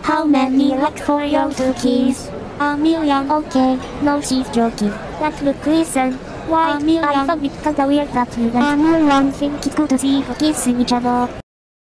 How many like for your two keys? A million. Okay, no she's joking. Like look listen. Why a million? I thought it kinda weird that you guys a million think it's good to see you kiss each other.